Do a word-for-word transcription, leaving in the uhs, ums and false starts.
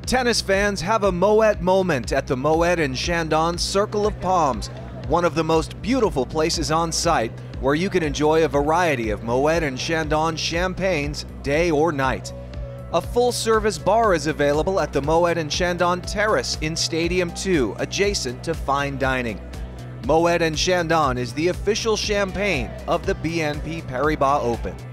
Tennis fans have a Moet moment at the Moet and Chandon Circle of Palms, one of the most beautiful places on site where you can enjoy a variety of Moet and Chandon champagnes day or night. A full-service bar is available at the Moet and Chandon Terrace in Stadium two, adjacent to fine dining. Moet and Chandon is the official champagne of the B N P Paribas Open.